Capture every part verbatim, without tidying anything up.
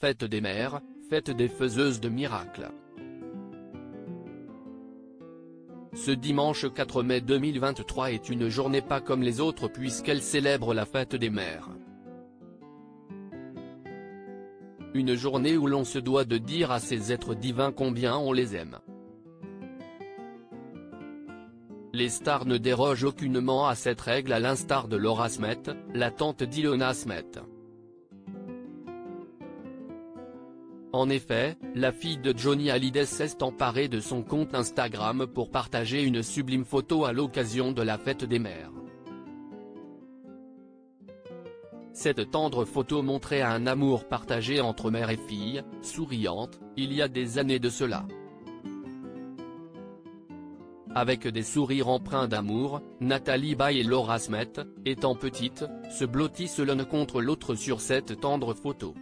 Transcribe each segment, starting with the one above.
Fête des mères, fête des faiseuses de miracles. Ce dimanche quatre mai deux mille vingt-trois est une journée pas comme les autres puisqu'elle célèbre la fête des mères. Une journée où l'on se doit de dire à ces êtres divins combien on les aime. Les stars ne dérogent aucunement à cette règle à l'instar de Laura Smet, la tante d'Ilona Smet. En effet, la fille de Johnny Hallyday s'est emparée de son compte Instagram pour partager une sublime photo à l'occasion de la fête des mères. Cette tendre photo montrait un amour partagé entre mère et fille, souriante, il y a des années de cela. Avec des sourires empreints d'amour, Nathalie Baye et Laura Smet, étant petites, se blottissent l'une contre l'autre sur cette tendre photo.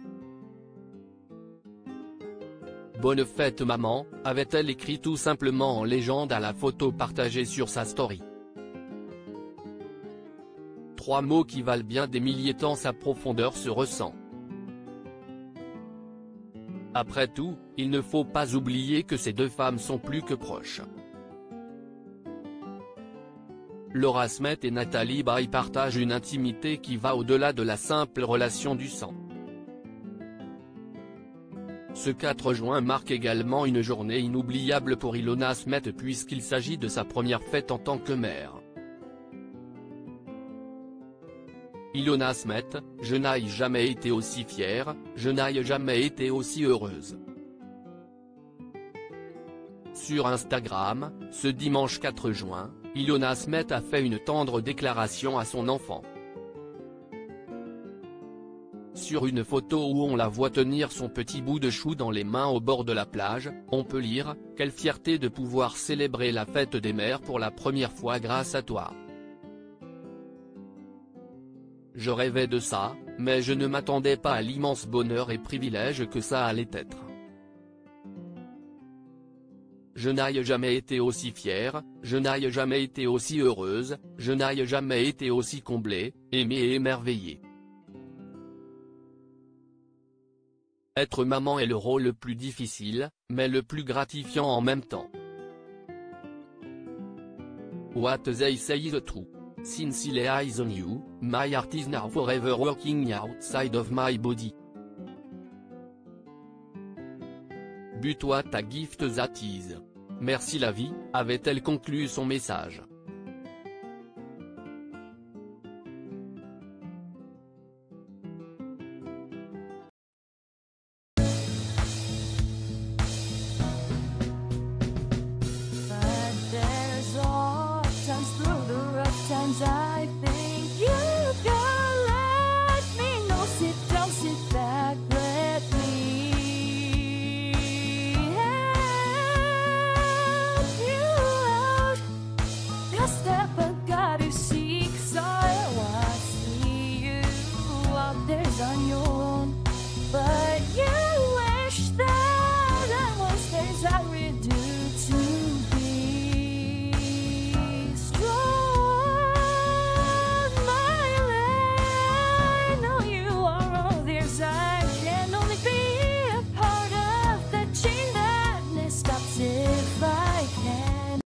Bonne fête maman, avait-elle écrit tout simplement en légende à la photo partagée sur sa story. Trois mots qui valent bien des milliers tant sa profondeur se ressent. Après tout, il ne faut pas oublier que ces deux femmes sont plus que proches. Laura Smet et Nathalie Baye partagent une intimité qui va au-delà de la simple relation du sang. Ce quatre juin marque également une journée inoubliable pour Ilona Smet puisqu'il s'agit de sa première fête en tant que mère. Ilona Smet, je n'ai jamais été aussi fière, je n'ai jamais été aussi heureuse. Sur Instagram, ce dimanche quatre juin, Ilona Smet a fait une tendre déclaration à son enfant. Sur une photo où on la voit tenir son petit bout de chou dans les mains au bord de la plage, on peut lire « Quelle fierté de pouvoir célébrer la fête des mères pour la première fois grâce à toi. Je rêvais de ça, mais je ne m'attendais pas à l'immense bonheur et privilège que ça allait être. Je n'ai jamais été aussi fière, je n'ai jamais été aussi heureuse, je n'ai jamais été aussi comblée, aimée et émerveillée. Être maman est le rôle le plus difficile, mais le plus gratifiant en même temps. What they say is true. Since my eyes on you, my heart is now forever working outside of my body. But-toi ta gift that is. Merci la vie, avait-elle conclu son message. I think you can let me know. Sit down, sit back, let me help you out. Just